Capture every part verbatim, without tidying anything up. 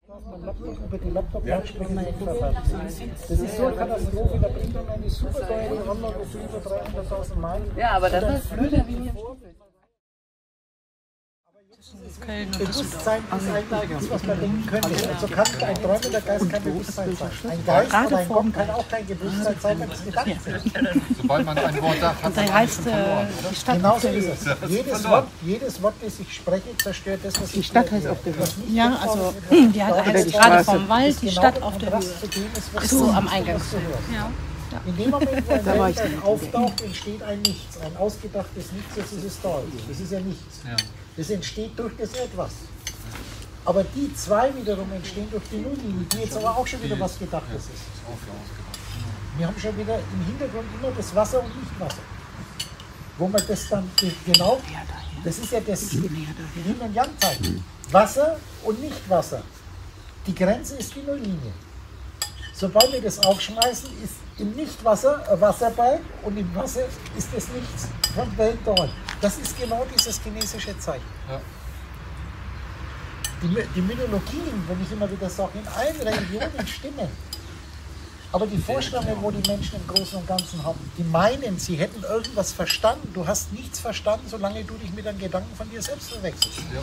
Über die Laptop-Lautsprecher verteilt. Das ist so eine Katastrophe, da bringt man eine super teure Anlage für über dreihunderttausend Mark. Ja, aber das ist blöder wie mir. Bewusstsein ist eigentlich das, was man denken könnte. Also kann ein träumender Geist kein Bewusstsein sein. Ein Geist oder ein Gott kann auch kein Bewusstsein sein, wenn es Gedanken sind. Sobald man ein Wort sagt, hat Das heißt, die Stadt genau so ist es. Jedes Wort, jedes Wort, das ich spreche, zerstört das, was ich Die Stadt heißt auf der Höhe. Ja, also die hat heißt gerade vom Wald, die Stadt auf der Höhe. Ist so am Eingang. Ja. In dem Moment, wo ein Weltall auftaucht, entsteht ein Nichts, ein ausgedachtes Nichts, das ist es da. Das ist ja nichts. Das entsteht durch das Etwas. Aber die zwei wiederum entstehen durch die Nulllinie, die jetzt aber auch schon wieder was Gedachtes ist. Wir haben schon wieder im Hintergrund immer das Wasser und Nichtwasser. Wo man das dann genau, das ist ja das Yin und Yang-Zeichen. Wasser und Nichtwasser. Die Grenze ist die Nulllinie. Sobald wir das aufschmeißen, ist im Nichtwasser ein Wasserbalg und im Wasser ist das Nichts von Welt dort. Das ist genau dieses chinesische Zeichen. Ja. Die, die Mythologien, wenn ich immer wieder sage, in allen Religionen stimmen. Aber die Vorstellungen, wo die Menschen im Großen und Ganzen haben, die meinen, sie hätten irgendwas verstanden. Du hast nichts verstanden, solange du dich mit einem Gedanken von dir selbst verwechselst. Ja.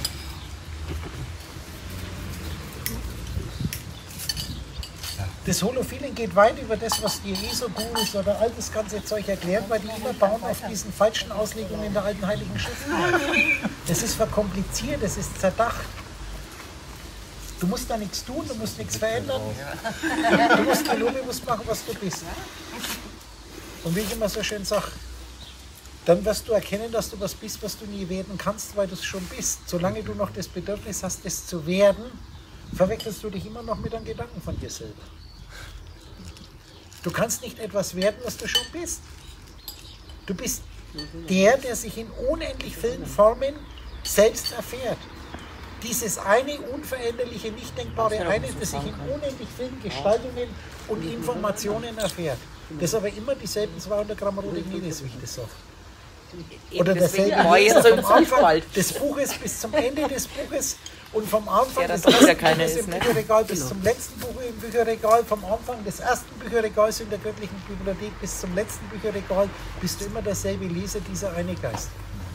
Das Holo-Feeling geht weit über das, was die ESO-Gurus oder all das ganze Zeug erklären, weil die immer bauen auf diesen falschen Auslegungen in der alten Heiligen Schrift. Das ist verkompliziert, das ist zerdacht. Du musst da nichts tun, du musst nichts verändern. Du musst dir nur bewusst machen, was du bist. Und wie ich immer so schön sage, dann wirst du erkennen, dass du was bist, was du nie werden kannst, weil du es schon bist. Solange du noch das Bedürfnis hast, es zu werden, verwechselst du dich immer noch mit einem Gedanken von dir selber. Du kannst nicht etwas werden, was du schon bist. Du bist der, der sich in unendlich vielen Formen selbst erfährt. Dieses eine unveränderliche, nicht denkbare Eine, das sich in unendlich vielen Gestaltungen und Informationen erfährt. Das aber immer dieselben zweihundert Gramm rote Gnedes, wie ich das sage. Oder derselbe Leser vom Anfang des Buches bis zum Ende des Buches und vom Anfang ja, des ersten Buches im Bücherregal bis zum letzten Buch im Bücherregal, vom Anfang des ersten Bücherregals in der göttlichen Bibliothek bis zum letzten Bücherregal bist du immer derselbe Leser, dieser eine Geist.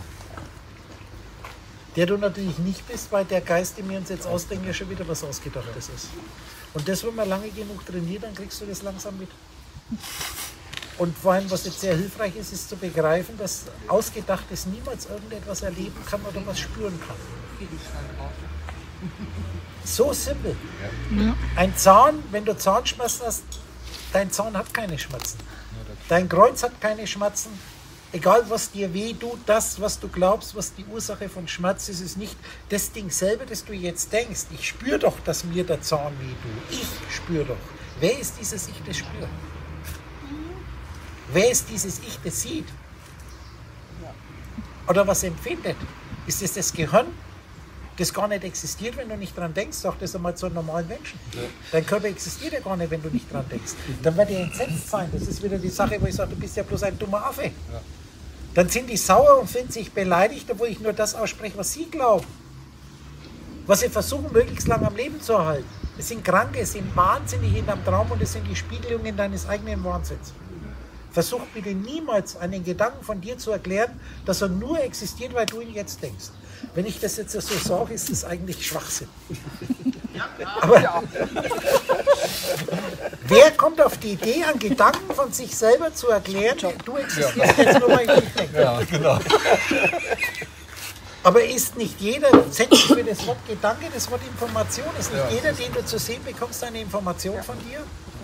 Der du natürlich nicht bist, weil der Geist, den wir uns jetzt ausdenken, ja schon wieder was Ausgedachtes ist. Und das, wenn man lange genug trainiert, dann kriegst du das langsam mit. Und vor allem, was jetzt sehr hilfreich ist, ist zu begreifen, dass Ausgedachtes niemals irgendetwas erleben kann oder was spüren kann. So simpel. Ein Zahn, wenn du Zahnschmerzen hast, dein Zahn hat keine Schmerzen. Dein Kreuz hat keine Schmerzen. Egal was dir weh tut, das, was du glaubst, was die Ursache von Schmerz ist, ist nicht das Ding selber, das du jetzt denkst. Ich spüre doch, dass mir der Zahn weh tut. Ich spüre doch. Wer ist dieses Ich, das spürt? Wer ist dieses Ich, das sieht? Oder was empfindet? Ist es das Gehirn, das gar nicht existiert, wenn du nicht dran denkst? Sag das einmal zu einem normalen Menschen. Ja. Dein Körper existiert ja gar nicht, wenn du nicht dran denkst. Dann wird er entsetzt sein. Das ist wieder die Sache, wo ich sage, du bist ja bloß ein dummer Affe. Ja. Dann sind die sauer und finden sich beleidigt, obwohl ich nur das ausspreche, was sie glauben. Was sie versuchen, möglichst lange am Leben zu erhalten. Es sind Kranke, es sind wahnsinnig in deinem Traum und es sind die Spiegelungen deines eigenen Wahnsinns. Versuch bitte niemals einen Gedanken von dir zu erklären, dass er nur existiert, weil du ihn jetzt denkst. Wenn ich das jetzt so sage, ist das eigentlich Schwachsinn. Aber wer kommt auf die Idee, einen Gedanken von sich selber zu erklären, du existierst jetzt nur, weil ich nicht denke? Ja, genau. Aber ist nicht jeder, setzt sich für das Wort Gedanke, das Wort Information, ist nicht jeder, den du zu sehen bekommst, eine Information von dir?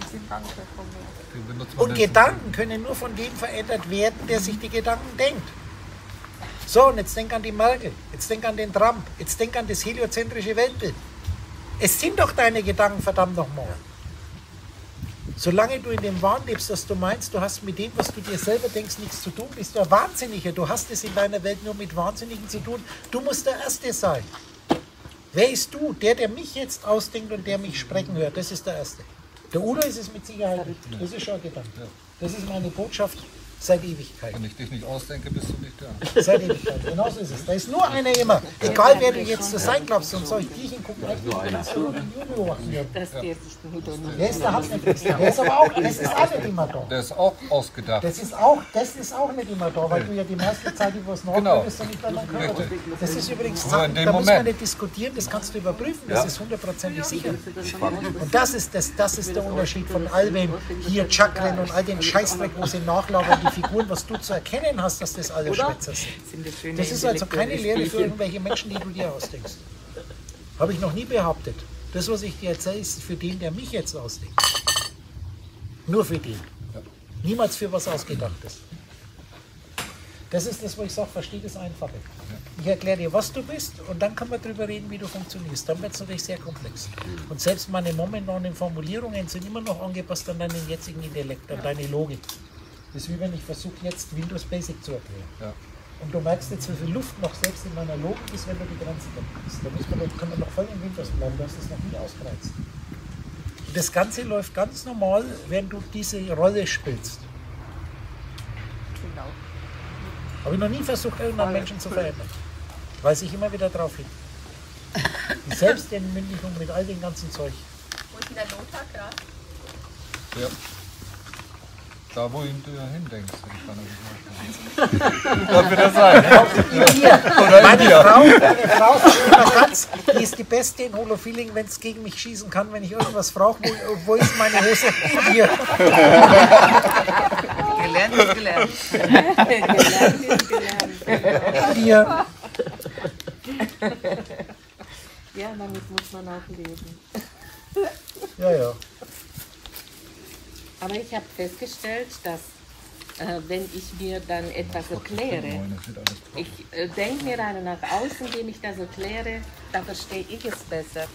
Und Gedanken können nur von dem verändert werden, der sich die Gedanken denkt. So, und jetzt denk an die Merkel, jetzt denk an den Trump, jetzt denk an das heliozentrische Weltbild. Es sind doch deine Gedanken, verdammt nochmal. Solange du in dem Wahn lebst, dass du meinst, du hast mit dem, was du dir selber denkst, nichts zu tun, bist du ein Wahnsinniger. Du hast es in deiner Welt nur mit Wahnsinnigen zu tun. Du musst der Erste sein. Wer ist du? Der, der mich jetzt ausdenkt und der mich sprechen hört, das ist der Erste. Der Udo ist es mit Sicherheit nicht. Das ist schon ein Gedanke. Das ist meine Botschaft Seit Ewigkeit. Wenn ich dich nicht ausdenke, bist du nicht da. Seit Ewigkeit, genau so ist es. Da ist nur einer immer. Egal wer du jetzt zu sein glaubst, und soll ich dich hingucken, ich nur einer. Das geht nicht. Wer ist der Hauptminister? Der ist aber auch, das ist auch nicht immer da. Der ist auch ausgedacht. Das ist auch, das ist auch nicht immer da, weil du ja die meiste Zeit über das Norden Genau. bist und nicht einmal Körper. Das ist übrigens Nur in Sachen, dem da muss man Moment. nicht diskutieren, das kannst du überprüfen, das ist hundertprozentig sicher. Und das ist, das, das ist der Unterschied von all dem hier Chakren und all dem Scheißdreck, wo sie nachlabern, die Figuren, was du zu erkennen hast, dass das alle Schwätzer sind. Das ist also keine Lehre für irgendwelche Menschen, die du dir ausdenkst. Habe ich noch nie behauptet. Das, was ich dir erzähle, ist für den, der mich jetzt ausdenkt. Nur für den. Niemals für was Ausgedachtes. Das ist das, wo ich sage, verstehe das Einfache. Ich erkläre dir, was du bist, und dann kann man darüber reden, wie du funktionierst. Dann wird es natürlich sehr komplex. Und selbst meine momentanen Formulierungen sind immer noch angepasst an deinen jetzigen Intellekt, an deine Logik. Das ist wie wenn ich versuche, jetzt Windows Basic zu erklären. Ja. Und du merkst jetzt, wie viel Luft noch selbst in meiner Logik ist, wenn du die Grenze bist. Da muss man, kann man noch voll im Windows bleiben, du hast es noch nie ausgereizt. Und das Ganze läuft ganz normal, wenn du diese Rolle spielst. Genau. Habe ich noch nie versucht, irgendeinen Menschen zu verändern. Weise ich immer wieder darauf hin. Die Selbstentmündigung mit all dem ganzen Zeug. Wo ist denn der Lothar gerade? Ja. Da, wo du hindenkst, hätte ich dann Soll wieder sein. In mir. Oder in Meine dir. Frau, meine Frau sagt immer ganz, die ist die Beste in Holofeeling, wenn es gegen mich schießen kann, wenn ich irgendwas frage, wo, wo ist meine Hose? Hier. Gelernt ist gelernt. Gelernt ist gelernt. Hier. Ja, damit muss man auch leben. Ja, ja. Aber ich habe festgestellt, dass äh, wenn ich mir dann etwas erkläre, ich äh, denke mir dann nach außen, indem ich das erkläre, da verstehe ich es besser.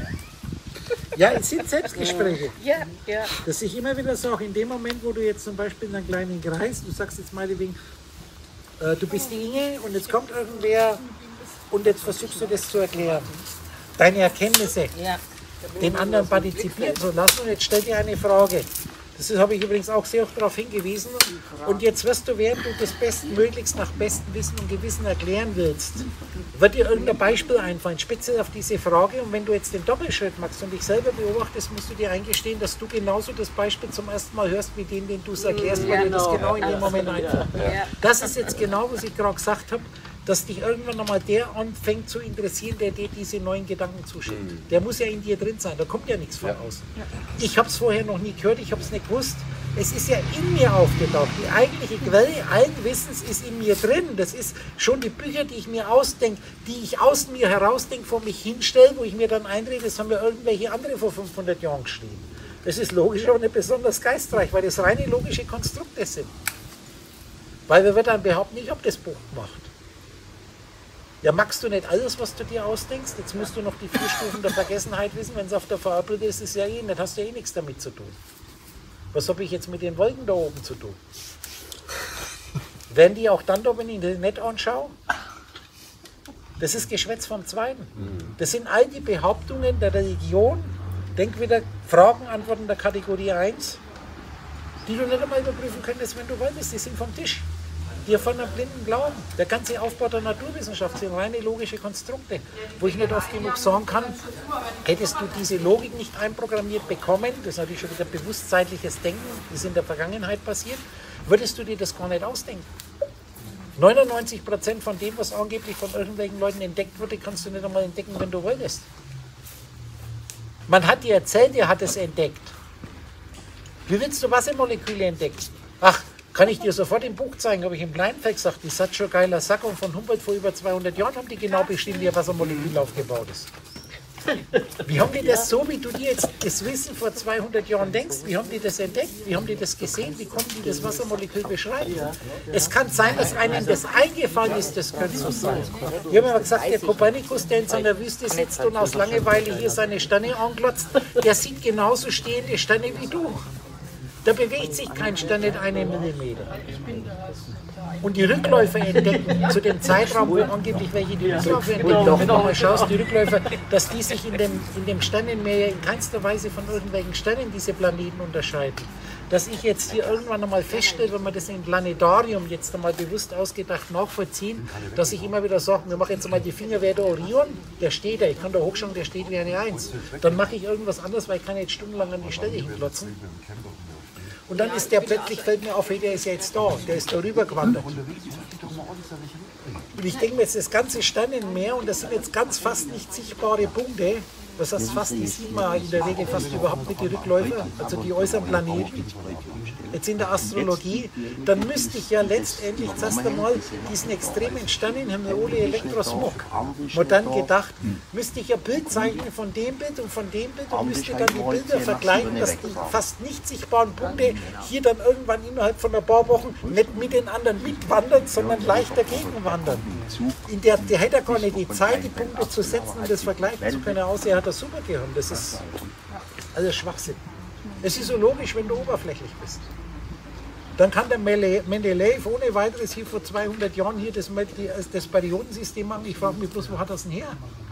Ja, es sind Selbstgespräche. Ja, ja. Dass ich immer wieder sage, in dem Moment, wo du jetzt zum Beispiel in einem kleinen Kreis, du sagst jetzt meinetwegen, äh, du bist die Inge und jetzt kommt irgendwer und jetzt versuchst du das zu erklären. Deine Erkenntnisse, Ja. den anderen partizipieren zu lassen, und jetzt stell dir eine Frage. Das habe ich übrigens auch sehr oft darauf hingewiesen. Und jetzt wirst du, während du das bestmöglichst nach bestem Wissen und Gewissen erklären willst, wird dir irgendein Beispiel einfallen, speziell auf diese Frage. Und wenn du jetzt den Doppelschritt machst und dich selber beobachtest, musst du dir eingestehen, dass du genauso das Beispiel zum ersten Mal hörst, wie den, den du es erklärst, weil dir das genau in dem Moment einfällt. Das ist jetzt genau, was ich gerade gesagt habe, dass dich irgendwann einmal der anfängt zu interessieren, der dir diese neuen Gedanken zuschickt. Mhm. Der muss ja in dir drin sein, da kommt ja nichts von ja. außen. Ja. Ich habe es vorher noch nie gehört, ich habe es nicht gewusst. Es ist ja in mir aufgetaucht. Die eigentliche Quelle allen Wissens ist in mir drin. Das ist schon die Bücher, die ich mir ausdenke, die ich aus mir herausdenke, vor mich hinstelle, wo ich mir dann einrede, das haben wir irgendwelche andere vor fünfhundert Jahren geschrieben. Das ist logisch, aber nicht besonders geistreich, weil das reine logische Konstrukte sind. Weil wir wird dann behaupten, ich habe das Buch gemacht. Ja, magst du nicht alles, was du dir ausdenkst? Jetzt musst du noch die vier Stufen der Vergessenheit wissen. Wenn es auf der Verabredung ist, ist es ja eh nicht. Hast du eh nichts damit zu tun. Was habe ich jetzt mit den Wolken da oben zu tun? Werden die auch dann da, wenn ich das nicht anschaue? Das ist Geschwätz vom Zweiten. Das sind all die Behauptungen der Religion. Denk wieder, Fragen, Antworten der Kategorie eins, die du nicht einmal überprüfen könntest, wenn du wolltest. Die sind vom Tisch. Die von einem blinden Glauben. Der ganze Aufbau der Naturwissenschaft sind reine logische Konstrukte, wo ich nicht oft genug sagen kann, hättest du diese Logik nicht einprogrammiert bekommen, das ist natürlich schon wieder bewusstseitliches Denken, das ist in der Vergangenheit passiert, würdest du dir das gar nicht ausdenken. neunundneunzig Prozent von dem, was angeblich von irgendwelchen Leuten entdeckt wurde, kannst du nicht einmal entdecken, wenn du wolltest. Man hat dir erzählt, er hat es entdeckt. Wie willst du Wassermoleküle entdecken? Ach, kann ich dir sofort im Buch zeigen, habe ich im Blindfeld gesagt, die Satcho Geiler Sack und von Humboldt vor über zweihundert Jahren haben die genau bestimmt, wie ein Wassermolekül aufgebaut ist. Wie haben die das so, wie du dir jetzt das Wissen vor zweihundert Jahren denkst, wie haben die das entdeckt, wie haben die das gesehen, wie konnten die das Wassermolekül beschreiben? Es kann sein, dass einem das eingefallen ist, das könnte so sein. Ich habe aber gesagt, der Kopernikus, der in seiner Wüste sitzt und aus Langeweile hier seine Sterne anglotzt, der sieht genauso stehende Sterne wie du. Da bewegt sich kein Stern nicht einen Millimeter. Und die Rückläufer entdecken zu dem Zeitraum, wo angeblich welche die Rückläufer entdecken, wenn du mal schaust, die Rückläufer, dass die sich in dem, in dem Sternenmeer in keinster Weise von irgendwelchen Sternen diese Planeten unterscheiden. dass ich jetzt hier irgendwann einmal feststelle, wenn wir das im Planetarium jetzt einmal bewusst ausgedacht nachvollziehen, dass ich immer wieder sage, wir machen jetzt einmal die Fingerwerte Orion, der steht da, ich kann da hochschauen, der steht wie eine Eins. Dann mache ich irgendwas anderes, weil ich kann jetzt stundenlang an die Stelle hinklotzen. Und dann ist der plötzlich, fällt mir auf, hey, der ist ja jetzt da, der ist da rüber gewandert. Und ich denke mir jetzt, das ganze Sternenmeer, und das sind jetzt ganz fast nicht sichtbare Punkte, das heißt fast, die sieht man in der Regel fast überhaupt mit den Rückläufern, also die äußeren Planeten. Jetzt in der Astrologie, dann müsste ich ja letztendlich zuerst einmal diesen extremen Sternenhimmel ohne Elektrosmog, modern gedacht, müsste ich ja Bild zeichnen von dem Bild und von dem Bild und müsste dann die Bilder vergleichen, dass die fast nicht sichtbaren Punkte hier dann irgendwann innerhalb von ein paar Wochen nicht mit den anderen mitwandern, sondern leicht dagegen wandern. In der, der hätte er gar nicht die Zeit, die Punkte zu setzen und das vergleichen zu können, außer er hat das super gehabt. Das ist alles Schwachsinn. Es ist so logisch, wenn du oberflächlich bist. Dann kann der Mendeleev ohne weiteres hier vor zweihundert Jahren hier das, das Periodensystem machen. Ich frage mich bloß, wo hat das denn her?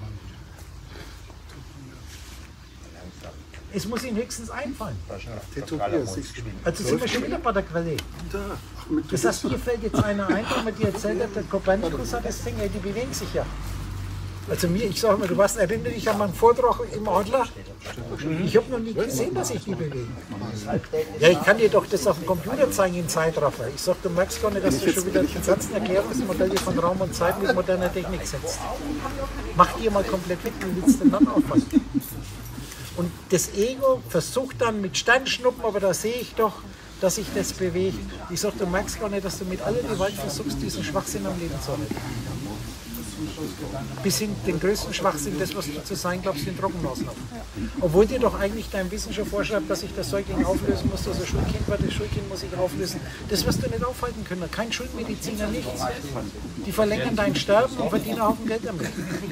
Es muss ihm höchstens einfallen. Also sind wir schon wieder bei der Quelle. Das heißt, hier fällt jetzt einer ein, wenn man dir erzählt hat, der Kopernikus hat das Ding, die bewegen sich ja. Also mir, ich sage mal, du warst, erinnere dich an meinen Vortrag im Adler? Ich habe noch nie gesehen, dass ich die bewege. Ja, ich kann dir doch das auf dem Computer zeigen in Zeitraffer. Ich sage, du merkst gar nicht, dass du schon wieder die ganzen Erklärungsmodelle von Raum und Zeit mit moderner Technik setzt. Mach dir mal komplett weg, wie willst du denn dann aufpassen? Und das Ego versucht dann mit Steinschnuppen, aber da sehe ich doch, dass sich das bewegt. Ich sage, du merkst gar nicht, dass du mit aller Gewalt versuchst, diesen Schwachsinn am Leben zu halten. Bis hin den größten Schwachsinn, das, was du zu sein glaubst, den Trockenlassen haben. Obwohl dir doch eigentlich dein Wissen schon vorschreibt, dass ich das Säugling auflösen muss, dass er Schulkind war, das Schulkind muss ich auflösen. Das wirst du nicht aufhalten können. Kein Schulmediziner, nichts. Die verlängern dein Sterben und verdienen einen Haufen Geld damit.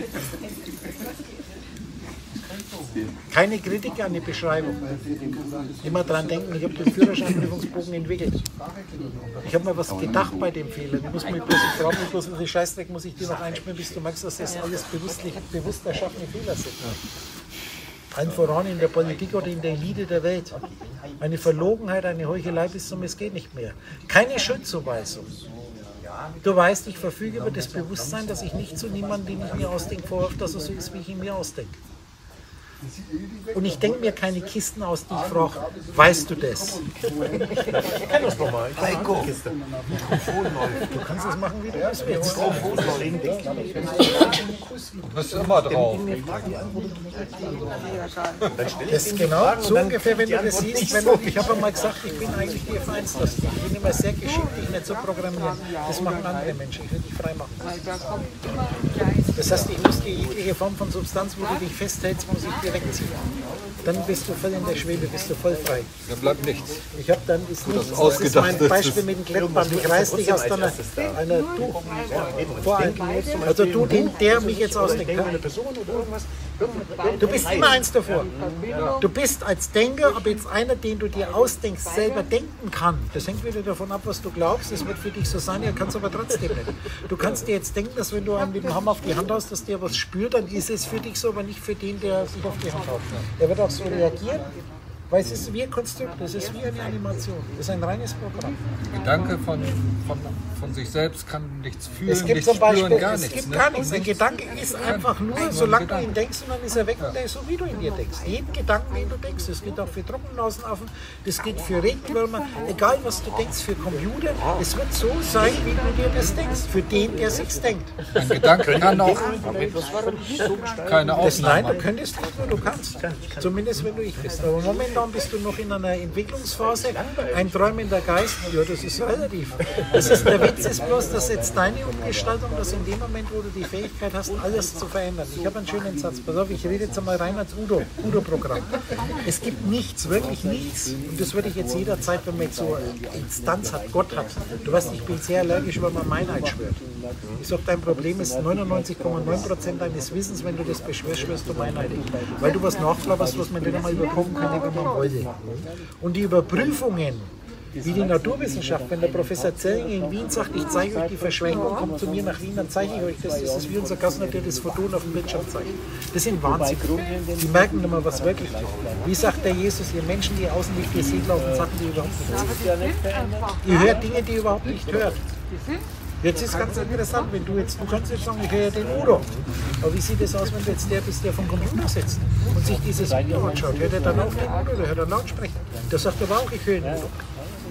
Keine Kritik an die Beschreibung. Immer dran denken, ich habe den Führerscheinprüfungsbogen entwickelt. Ich habe mir was gedacht bei dem Fehler. Du musst mich bloß, ich frage mich bloß, wie viel Scheißdreck muss ich dir noch einspielen, bis du merkst, dass das alles bewusst erschaffene Fehler sind. Allen voran in der Politik oder in der Elite der Welt. Eine Verlogenheit, eine Heuchelei bis zum Es geht nicht mehr. Keine Schuldzuweisung. Du weißt, ich verfüge über das Bewusstsein, dass ich nicht zu niemandem, den ich mir ausdenke, vorwirf, dass er so ist, wie ich ihn mir ausdenke. Und ich denke mir keine Kisten aus, die ich frage, weißt du das? Ich kann das nochmal. Du kannst das machen, wie du das willst. Du bist immer drauf. Das ist genau so ungefähr, wenn du das siehst. Wenn du, ich habe einmal gesagt, ich bin eigentlich die F eins lustig. Ich bin immer sehr geschickt, dich nicht zu programmieren. Das machen andere Menschen. Ich will dich frei machen. Das heißt, ich muss die jegliche Form von Substanz, wo du dich festhältst, muss ich dir wegziehen. Dann bist du voll in der Schwebe, bist du voll frei. Da bleibt nichts. Ich habe dann ist nichts. Das ist mein Beispiel mit dem Klettband. Ich reiß dich aus deiner, einer du, also du, den, der mich jetzt ausdenkt. Du bist immer eins davor. Du bist als Denker, aber jetzt einer, den du dir ausdenkst, selber denken kann. Das hängt wieder davon ab, was du glaubst. Das wird für dich so sein, ja, kannst aber trotzdem nicht. Du kannst dir jetzt denken, dass wenn du einen mit dem Hammer auf die Hand haust, dass der was spürt, dann ist es für dich so, aber nicht für den, der sich auf die Hand haut. Er wird auch so reagieren, weil es ist wie ein Konstrukt, es ist wie eine Animation, es ist ein reines Programm. Gedanke von, von, von sich selbst kann nichts fühlen, es gibt nichts zum Beispiel, spüren, gar es nichts. gibt Ne? gar nichts. Ein Gedanke ist einfach nur, solange du ihn denkst, und dann ist er weg und der ist so, wie du ihn dir denkst. Jeden Gedanken, den du denkst, das gilt auch für Trockennasenaffen, das gilt für Regenwürmer, egal was du denkst, für Computer, es wird so sein, wie du dir das denkst, für den, der sich's denkt. Ein Gedanke kann auch keine Das, nein, Ausnahme. du könntest nicht nur, du kannst. Zumindest wenn du ich bist. Aber momentan bist du noch in einer Entwicklungsphase. Ein träumender Geist, ja, das ist relativ. Das ist, der Witz ist bloß, dass jetzt deine Umgestaltung, dass in dem Moment, wo du die Fähigkeit hast, alles zu verändern. Ich habe einen schönen Satz. Pass auf, ich rede jetzt einmal rein als Udo, Udo-Programm. Es gibt nichts, wirklich nichts. Und das würde ich jetzt jederzeit, wenn man jetzt so eine Instanz hat, Gott hat. Du weißt, ich bin sehr allergisch, wenn man Meinheit schwört. Ich sage, dein Problem ist neunundneunzig Komma neun Prozent deines Wissens, wenn du das beschwörst, schwörst du meineidig. Weil du was nachflabberst, was man nicht einmal überprüfen kann, wie man wollte. Und die Überprüfungen Wie die Naturwissenschaft, wenn der Professor Zellinger in Wien sagt, ich zeige euch die Verschränkung, kommt zu mir nach Wien, dann zeige ich euch das. Das ist wie unser Gassner, der das Photon auf dem Bildschirm zeigt. Das sind Wahnsinn. Die merken nicht mal, was wirklich ist. Wie sagt der Jesus, ihr Menschen, die außen nicht, ihr seht laufen Sachen, die ihr überhaupt nicht seht. Ihr hört Dinge, die ihr überhaupt nicht hört. Jetzt ist ganz interessant, wenn du jetzt, du kannst jetzt sagen, ich höre ja den Udo. Aber wie sieht es aus, wenn du jetzt der bist, der vom Computer sitzt und sich dieses Video anschaut? Hört er dann auch den Udo oder hört er Lautsprecher? Der sagt aber auch, ich höre den Udo.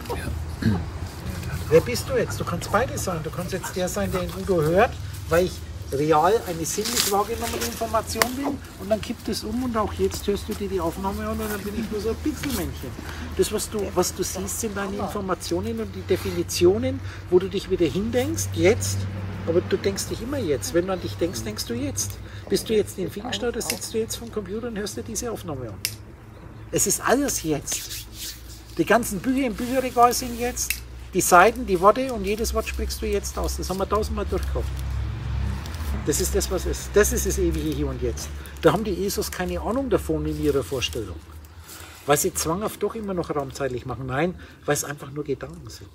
Wer bist du jetzt? Du kannst beides sein. Du kannst jetzt der sein, der den Udo hört, weil ich real eine sinnlich wahrgenommene Information will und dann kippt es um und auch jetzt hörst du dir die Aufnahme an und dann bin ich nur so ein Pixelmännchen. Das, was du, was du siehst, sind deine Informationen und die Definitionen, wo du dich wieder hindenkst, jetzt, aber du denkst dich immer jetzt. Wenn du an dich denkst, denkst du jetzt. Bist du jetzt in Finkenstad oder sitzt du jetzt vom Computer und hörst dir diese Aufnahme an? Es ist alles jetzt. Die ganzen Bücher im Bücherregal sind jetzt, die Seiten, die Worte und jedes Wort sprichst du jetzt aus. Das haben wir tausendmal durchgehabt. Das ist das, was es ist. Das ist das ewige Hier und Jetzt. Da haben die Jesus keine Ahnung davon in ihrer Vorstellung. Weil sie zwanghaft doch immer noch raumzeitlich machen. Nein, weil es einfach nur Gedanken sind.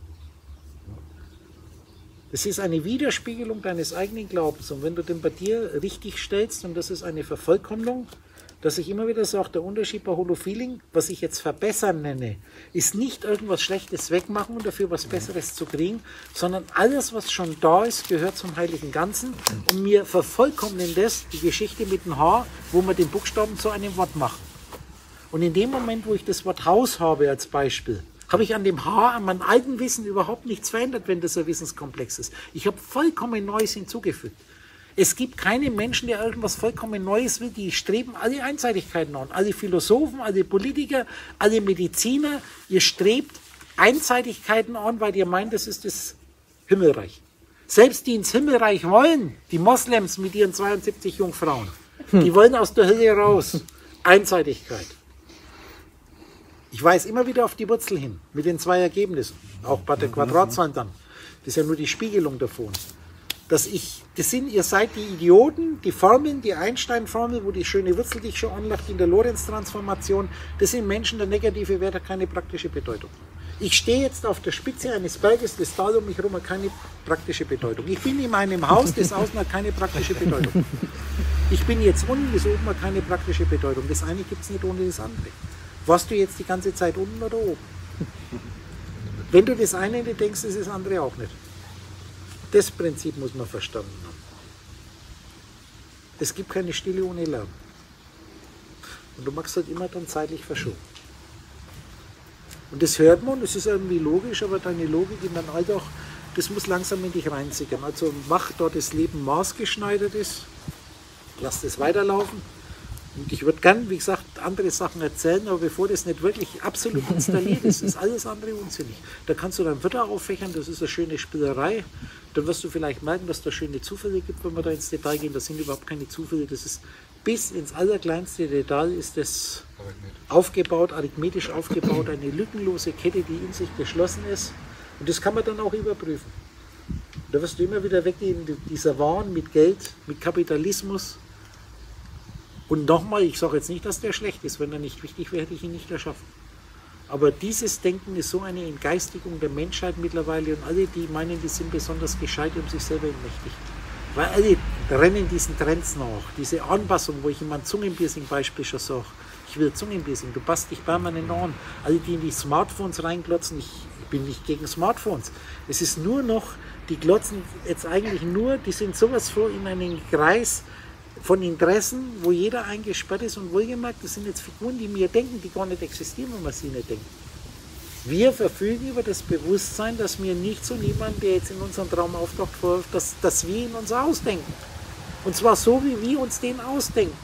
Es ist eine Widerspiegelung deines eigenen Glaubens. Und wenn du den bei dir richtig stellst, und das ist eine Vervollkommnung, dass ich immer wieder sage, der Unterschied bei Holofeeling, was ich jetzt verbessern nenne, ist nicht irgendwas Schlechtes wegmachen und dafür was Besseres zu kriegen, sondern alles, was schon da ist, gehört zum heiligen Ganzen und wir vervollkommnen das, die Geschichte mit dem H, wo wir den Buchstaben zu einem Wort machen. Und in dem Moment, wo ich das Wort Haus habe als Beispiel, habe ich an dem H, an meinem alten Wissen überhaupt nichts verändert, wenn das ein Wissenskomplex ist. Ich habe vollkommen Neues hinzugefügt. Es gibt keinen Menschen, der irgendwas vollkommen Neues will, die streben alle Einseitigkeiten an. Alle Philosophen, alle Politiker, alle Mediziner, ihr strebt Einseitigkeiten an, weil ihr meint, das ist das Himmelreich. Selbst die ins Himmelreich wollen, die Moslems mit ihren zweiundsiebzig Jungfrauen, die wollen aus der Hölle raus. Einseitigkeit. Ich weise immer wieder auf die Wurzel hin, mit den zwei Ergebnissen, auch bei der Quadratzahlen dann. Das ist ja nur die Spiegelung davon. Dass ich, das sind, ihr seid die Idioten, die Formeln, die Einstein-Formel, wo die schöne Wurzel dich schon anlacht in der Lorentz-Transformation, das sind Menschen, der negative Wert hat keine praktische Bedeutung. Ich stehe jetzt auf der Spitze eines Berges, das Tal um mich herum hat keine praktische Bedeutung. Ich bin in meinem Haus, das außen hat keine praktische Bedeutung. Ich bin jetzt unten, das oben hat keine praktische Bedeutung. Das eine gibt es nicht ohne das andere. Warst du jetzt die ganze Zeit unten oder oben? Wenn du das eine nicht denkst, ist das andere auch nicht. Das Prinzip muss man verstanden haben. Es gibt keine Stille ohne Lärm. Und du machst halt immer dann zeitlich verschoben. Und das hört man, das ist irgendwie logisch, aber deine Logik in deinem Alltag, das muss langsam in dich reinsickern. Also mach da das Leben maßgeschneidert ist, lass das weiterlaufen. Und ich würde gern, wie gesagt, andere Sachen erzählen, aber bevor das nicht wirklich absolut installiert ist, ist alles andere unsinnig. Da kannst du dann Wörter auffächern, das ist eine schöne Spielerei. Dann wirst du vielleicht merken, dass es da schöne Zufälle gibt, wenn wir da ins Detail gehen. Das sind überhaupt keine Zufälle, das ist bis ins allerkleinste Detail ist das aufgebaut, arithmetisch aufgebaut, eine lückenlose Kette, die in sich geschlossen ist. Und das kann man dann auch überprüfen. Da wirst du immer wieder weggehen, dieser Wahn mit Geld, mit Kapitalismus. Und nochmal, ich sage jetzt nicht, dass der schlecht ist. Wenn er nicht wichtig wäre, hätte ich ihn nicht erschaffen. Aber dieses Denken ist so eine Entgeistigung der Menschheit mittlerweile und alle, die meinen, die sind besonders gescheit, um sich selber entmächtigt. Weil alle rennen diesen Trends nach. Diese Anpassung, wo ich immer ein Zungenpiercing-Beispiel schon sage. Ich will Zungenpiercing, du passt dich permanent an. Alle, die in die Smartphones reinklotzen, ich bin nicht gegen Smartphones. Es ist nur noch, die klotzen jetzt eigentlich nur, die sind sowas vor in einen Kreis von Interessen, wo jeder eingesperrt ist und wohlgemerkt, das sind jetzt Figuren, die mir denken, die gar nicht existieren, wenn man sie nicht denkt. Wir verfügen über das Bewusstsein, dass mir nicht so niemand, der jetzt in unserem Traum auftaucht, vorwirft, dass, dass wir ihn uns ausdenken. Und zwar so, wie wir uns den ausdenken.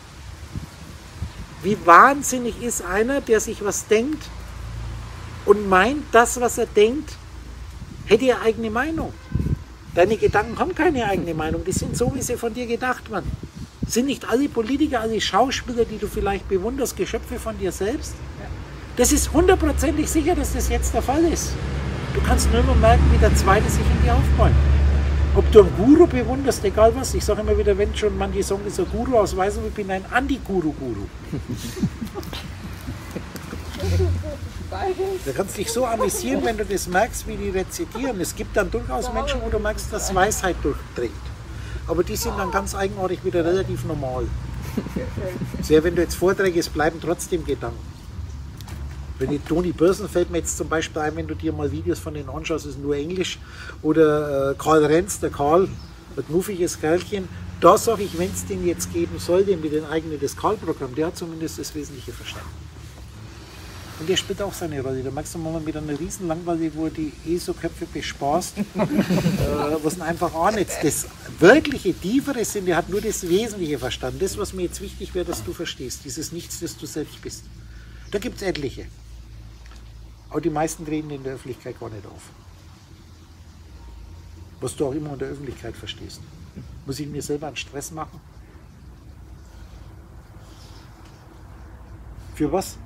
Wie wahnsinnig ist einer, der sich was denkt und meint, das, was er denkt, hätte eine eigene Meinung. Deine Gedanken haben keine eigene Meinung, die sind so, wie sie von dir gedacht werden. Sind nicht alle Politiker, alle Schauspieler, die du vielleicht bewunderst, Geschöpfe von dir selbst? Das ist hundertprozentig sicher, dass das jetzt der Fall ist. Du kannst nur mal merken, wie der Zweite sich in dir aufbäumt. Ob du einen Guru bewunderst, egal was. Ich sage immer wieder, wenn schon manche sagen, das ist ein Guru aus Weißem, ich bin ein Anti-Guru-Guru. Du kannst dich so amüsieren, wenn du das merkst, wie die rezitieren. Es gibt dann durchaus Menschen, wo du merkst, dass Weisheit durchdringt. Aber die sind dann ganz eigenartig wieder relativ normal. Sehr, wenn du jetzt Vorträge, es bleiben trotzdem Gedanken. Wenn die Toni Börsen fällt mir jetzt zum Beispiel ein, wenn du dir mal Videos von denen anschaust, ist nur Englisch. Oder äh, Karl Renz, der Karl, ein muffiges Kerlchen. Da sage ich, wenn es den jetzt geben sollte, mit den eigenen das Karl-Programm, der hat zumindest das Wesentliche verstanden. Und der spielt auch seine Rolle. Da merkst du mal mit einer riesen Langweile, wo er die E S O-Köpfe bespaßt, äh, was ihn einfach auch nicht. Das wirkliche, tiefere Sinn, der hat nur das Wesentliche verstanden. Das, was mir jetzt wichtig wäre, dass du verstehst. Dieses Nichts, das du selbst bist. Da gibt es etliche. Aber die meisten treten in der Öffentlichkeit gar nicht auf. Was du auch immer unter Öffentlichkeit verstehst. Muss ich mir selber einen Stress machen? Für was?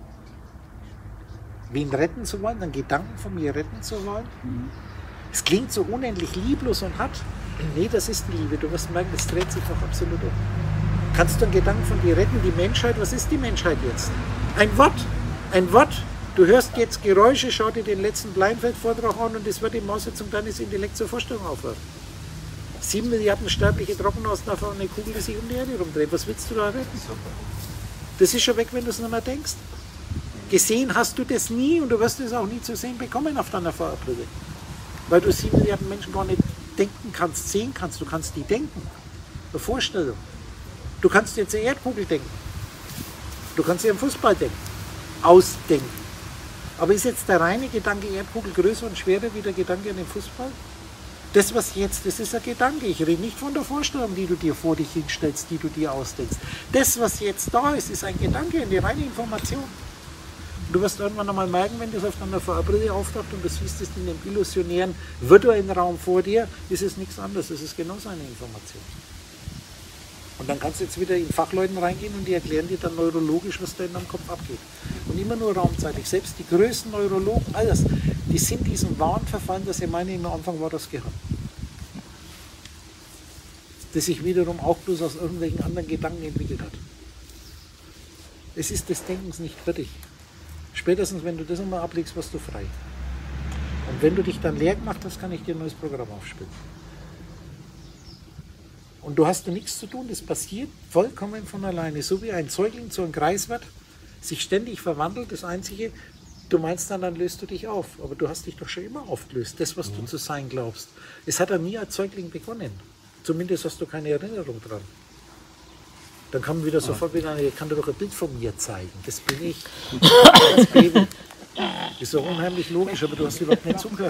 Wen retten zu wollen, einen Gedanken von mir retten zu wollen? Es klingt so unendlich lieblos und hart. Nee, das ist die Liebe. Du wirst merken, das dreht sich doch absolut um. Kannst du einen Gedanken von dir retten? Die Menschheit, was ist die Menschheit jetzt? Ein Wort, ein Wort. Du hörst jetzt Geräusche, schau dir den letzten Bleinfeld-Vortrag an und das wird die Maßsetzung deines Intellekts zur Vorstellung aufhören. Sieben Milliarden sterbliche Trockenhaus darf auch eine Kugel, die sich um die Erde rumdreht. Was willst du da retten? Das ist schon weg, wenn du es nicht mehr denkst. Gesehen hast du das nie und du wirst es auch nie zu sehen bekommen auf deiner Feuerbrille. Weil du sieben Milliarden Menschen gar nicht denken kannst, sehen kannst. Du kannst die denken. Eine Vorstellung. Du kannst jetzt eine Erdkugel denken. Du kannst dir einen Fußball denken. Ausdenken. Aber ist jetzt der reine Gedanke Erdkugel größer und schwerer wie der Gedanke an den Fußball? Das, was jetzt ist, ist ein Gedanke. Ich rede nicht von der Vorstellung, die du dir vor dich hinstellst, die du dir ausdenkst. Das, was jetzt da ist, ist ein Gedanke, eine reine Information. Du wirst irgendwann einmal merken, wenn das auf deiner V R-Brille auftaucht und du siehst es in dem illusionären virtuellen Raum vor dir, ist es nichts anderes. Es ist genauso eine Information. Und dann kannst du jetzt wieder in Fachleuten reingehen und die erklären dir dann neurologisch, was da in deinem Kopf abgeht. Und immer nur raumzeitlich. Selbst die größten Neurologen, alles, die sind diesem Wahn verfallen, dass sie meinen, am Anfang war das Gehirn. Das sich wiederum auch bloß aus irgendwelchen anderen Gedanken entwickelt hat. Es ist des Denkens nicht würdig. Spätestens, wenn du das einmal ablegst, wirst du frei. Und wenn du dich dann leer gemacht hast, kann ich dir ein neues Programm aufspielen. Und du hast da nichts zu tun, das passiert vollkommen von alleine. So wie ein Säugling zu einem Kreis wird, sich ständig verwandelt, das Einzige, du meinst dann, dann löst du dich auf. Aber du hast dich doch schon immer aufgelöst, das, was du zu sein glaubst. Es hat ja nie als Säugling begonnen. Zumindest hast du keine Erinnerung dran. Dann kann man wieder sofort wieder, ich kann dir doch ein Bild von mir zeigen. Das bin ich. Das Baby. Ist doch unheimlich logisch, aber du hast überhaupt nicht zugehört.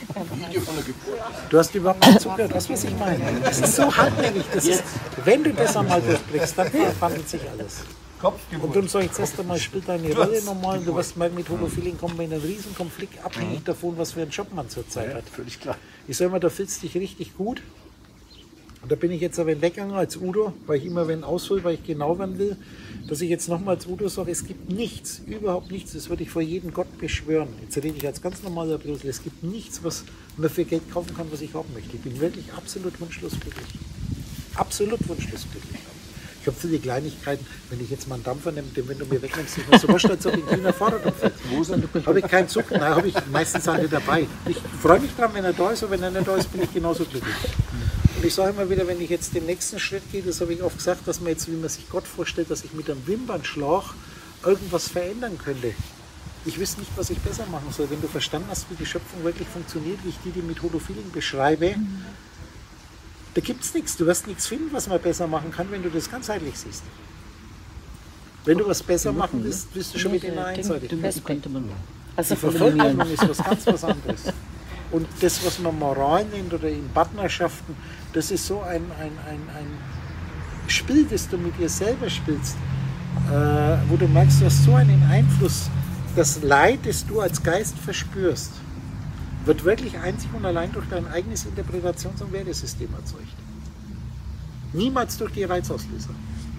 Du hast überhaupt nicht zugehört, weißt du, was ich meine? Das ist so hartnäckig. Das ist, wenn du das einmal durchblickst, dann verwandelt sich alles. Und darum sage ich jetzt erst einmal, spielt deine Rolle normal und du wirst merken, mit Holofeeling kommen wir in einen riesen Konflikt, abhängig davon, was für einen Job man zurzeit hat. Völlig klar. Ich sage mal, da fühlst du dich richtig gut. Und da bin ich jetzt aber weggegangen als Udo, weil ich immer wenn aushole, weil ich genau werden will, dass ich jetzt nochmal als Udo sage, es gibt nichts, überhaupt nichts, das würde ich vor jedem Gott beschwören. Jetzt rede ich als ganz normaler Brüssel, es gibt nichts, was man für Geld kaufen kann, was ich haben möchte. Ich bin wirklich absolut wunschlos glücklich. Absolut wunschlos glücklich. Ich habe viele Kleinigkeiten, wenn ich jetzt mal einen Dampfer nehme, den, wenn du mir wegnimmst, ist mir so wurscht, als ob ich in der Fahrrad fällt. Habe ich keinen Zug, nein, habe ich meistens alle dabei. Ich freue mich dran, wenn er da ist, aber wenn er nicht da ist, bin ich genauso glücklich. Und ich sage immer wieder, wenn ich jetzt den nächsten Schritt gehe, das habe ich oft gesagt, dass man jetzt, wie man sich Gott vorstellt, dass ich mit einem Wimpernschlag irgendwas verändern könnte. Ich wüsste nicht, was ich besser machen soll. Wenn du verstanden hast, wie die Schöpfung wirklich funktioniert, wie ich die, die mit Holofeeling beschreibe, mhm. da gibt es nichts. Du wirst nichts finden, was man besser machen kann, wenn du das ganzheitlich siehst. Wenn du was besser machen willst, bist du schon wieder in der Einseitigkeit. Also die Vervollkommnung ist was ganz was anderes. Und das, was man Moral nennt oder in Partnerschaften, das ist so ein, ein, ein, ein Spiel, das du mit dir selber spielst, äh, wo du merkst, du hast so einen Einfluss. Das Leid, das du als Geist verspürst, wird wirklich einzig und allein durch dein eigenes Interpretations- und Wertesystem erzeugt. Niemals durch die Reizauslöser.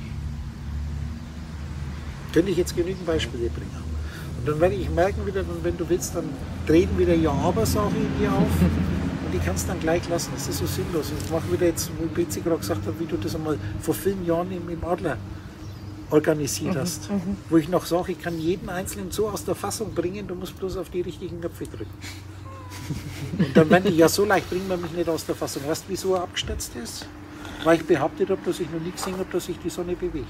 Könnte ich jetzt genügend Beispiele bringen. Und dann werde ich merken wieder, wenn du willst, dann treten wieder Ja-Aber-Sachen in dir auf und die kannst du dann gleich lassen. Das ist so sinnlos. Ich mache wieder jetzt, wo Betsy gerade gesagt hat, wie du das einmal vor vielen Jahren im, im Adler organisiert hast, mhm. wo ich noch sage, ich kann jeden Einzelnen so aus der Fassung bringen, du musst bloß auf die richtigen Knöpfe drücken. Und dann wenn ich, ja so leicht bringt man mich nicht aus der Fassung. Weißt du, wieso er abgestürzt ist? Weil ich behauptet habe, dass ich noch nie gesehen habe, dass sich die Sonne bewegt.